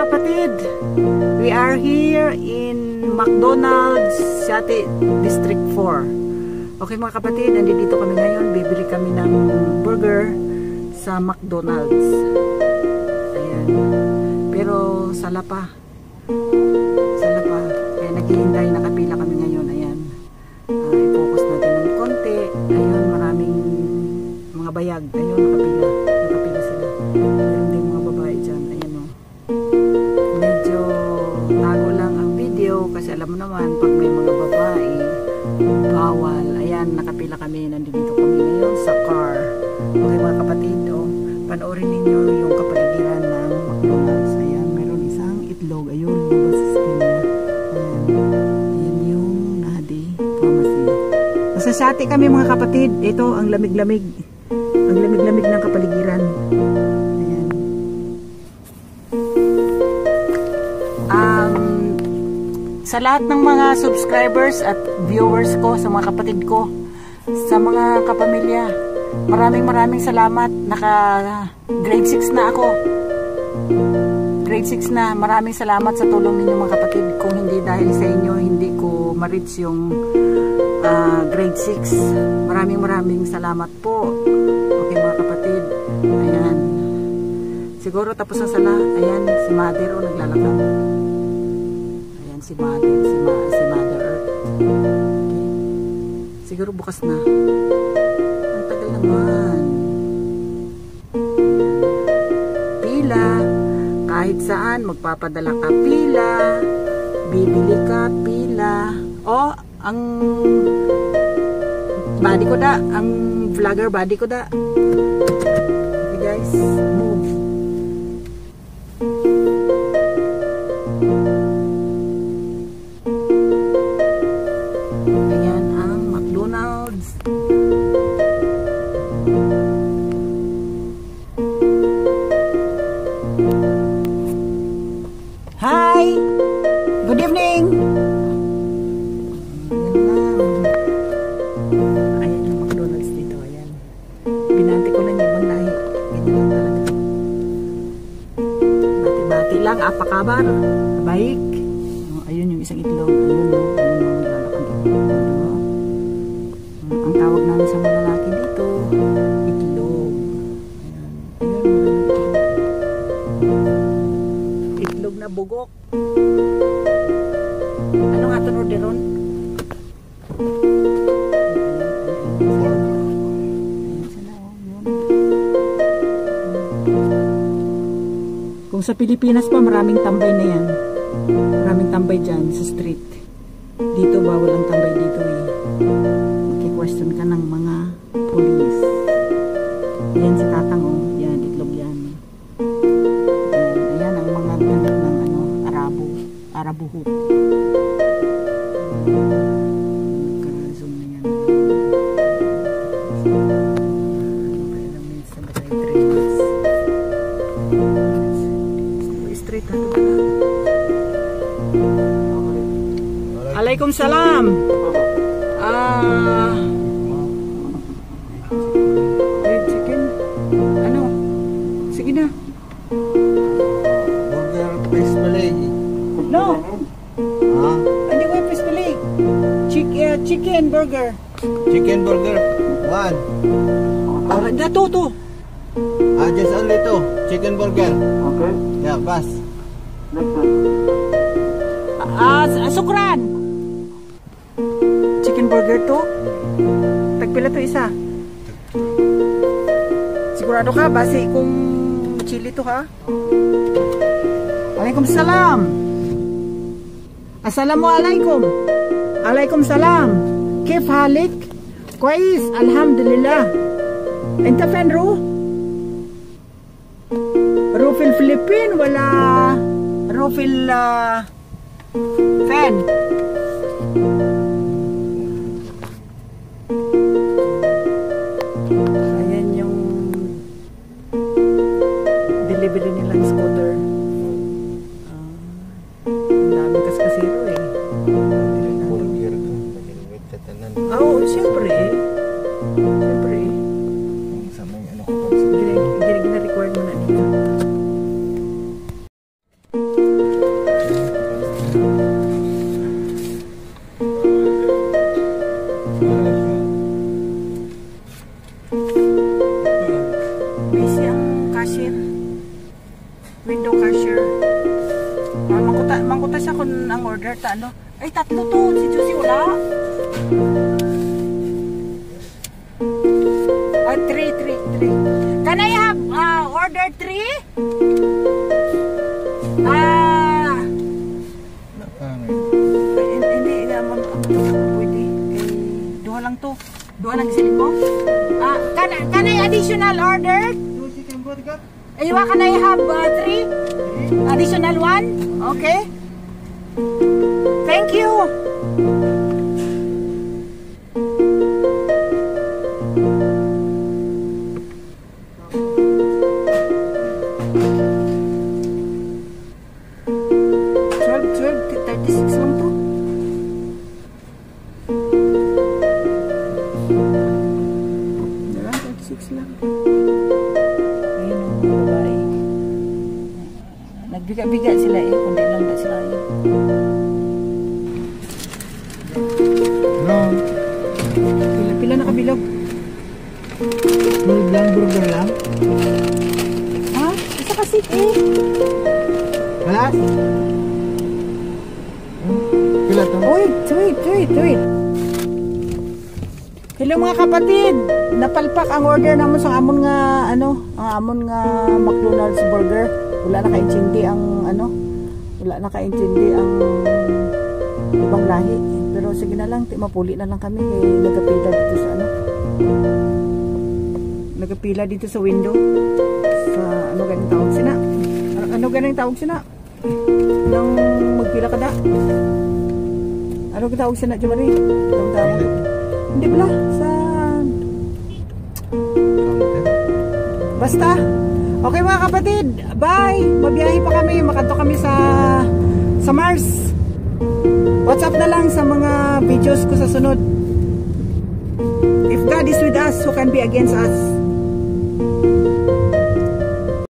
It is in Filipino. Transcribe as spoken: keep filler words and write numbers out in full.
kapatid, we are here in McDonald's, Siati District four. Okay mga kapatid, nandito kami ngayon. Bibili kami ng burger sa McDonald's. Ayan. Pero sala pa. Sala pa. Kaya naghihintay, nakapila kami ngayon. Ayan. Uh, i-focus natin ng konti. Ayun, maraming mga bayag. Ayun, nakapila. Nakapila sila. Meron din mga babae dyan. Ayan o. Medyo tago lang ang video kasi alam mo naman, pag may mga babae, bawal. Ayan, nakapila kami. Nandito kami ngayon sa car. Okay mga kapatid, oh, panoorin ninyo yung kapaligiran ng McDonald's. Ayan, meron isang itlog. Ayun, lumabas sa skin niya. Ayan, ayan yung Nahdi Pharmacy. Nasa Siati kami mga kapatid. Ito, ang lamig-lamig. Ang lamig-lamig ng kapaligiran. Ayan. Um, sa lahat ng mga subscribers at viewers ko, sa mga kapatid ko, sa mga kapamilya, maraming maraming salamat. Naka grade six na ako. Grade six na. Maraming salamat sa tulong ninyo mga kapatid. Kung hindi dahil sa inyo, hindi ko ma-reach yung uh, grade six. Maraming maraming salamat po. Okay mga kapatid. Ayan. Siguro tapos na sala. Ayan, si Mother o naglalakad. Ayan si Mother. Si, Ma si Mother Earth. Okay. Siguro bukas na. Ang tagal naman. Pila. Kahit saan, magpapadala ka, pila. Bibili ka, pila. O, ang body ko da. Ang vlogger body ko da. Okay guys, move. Ayan ang McDonald's. Hi! Good evening! Ayan yung McDonald's dito. Ayan. Binati ko lang yung ibang lahi. Ganyan lang talaga. Bati-bati lang. Apakabar. Baik. Oh, ayun yung isang itlog. Ayun o. Ayun o. Lalakad o. Ang tawag namin sa mga lalaki dito, itlog. Ayan. Ayun. Itlog na bugok. Ano nga ito orderon? Kung sa Pilipinas pa, maraming tambay na yan. Maraming tambay dyan sa street. Dito, bawal ang tambay dito eh. Maki-question ka ng mga police. Ayan si Tatang oh. Yan, itlog yan. Ayan, ayan ang mga ganit ng ano, Arabo. Arabuhot. Nagka-zoom na yan. Ilang minutes na ba tayo? three minutes. Straight na ito na. Alaikum salam. Ah, red chicken. Ano? Sige na. Burger fish fillet. No. Ha? Hindi ko yung fish fillet. Chick, uh, chicken burger. Chicken burger. One. Uh, Dato to. Ah, just only two. Chicken burger. Okay. Yeah, bas. Next one. Ah, uh, sukran. Chicken burger to. Tagpila to isa. Sigurado ka base kung chili to ha. Alaikum salam. Assalamualaikum. Alaikum salam. Kif halik? Kwais, alhamdulillah. Enta fan ro? Ro fil Philippine wala ro fil uh, fan. Ayan yung delivery nilang scooter. Uh, ang dami kasi kasiro eh. Burger ka. Nagilwit ka tanan. Oo, oh, siyempre eh. Siyempre eh. Sa may ano ko pag Gina-record mo na nila. Window cashier. Ah, mangkuta, mangkuta siya kung ang order ta ano. Ay, tatlo to. Si Josie wala. Ah, three, three, three. Can I have uh, order three? Ah, Nakangin. ay, hindi, hindi, naman, pwede. Eh, duha lang to. Duha lang silin mo. Ah, can, can I additional order? Josie, can go to Aywa, can I have uh, three? Additional one? Okay. Thank you. twelve, twelve, thirty-six lang to. Diba? thirty-six lang. Ayun ang mga babae. Nagbiga-biga sila eh, kundi lang na sila eh. No. Pila-pila na kabilog. Full blank burger lang. Ha? Isa kasi eh. Wala? Pila to? Wait, wait, wait, wait. Hello mga kapatid. Napalpak ang order naman sa amon nga ano, ang amon nga McDonald's burger. Wala na kaintindi ang ano, wala na kaintindi ang ibang lahi. Pero sige na lang, mapuli na lang kami eh, nagapila dito sa ano. Nagapila dito sa window. Sa ano ganang tawag sina? Ano, ano ganang tawag sina? Nang magpila ka na. Ano tawag sina, Jumari? Anong tawag? Hindi pala sa Counter. basta. Okay mga kapatid, bye. Mabiyahe pa kami, makanto kami sa sa Mars. WhatsApp na lang sa mga videos ko sa sunod. If God is with us, who can be against us?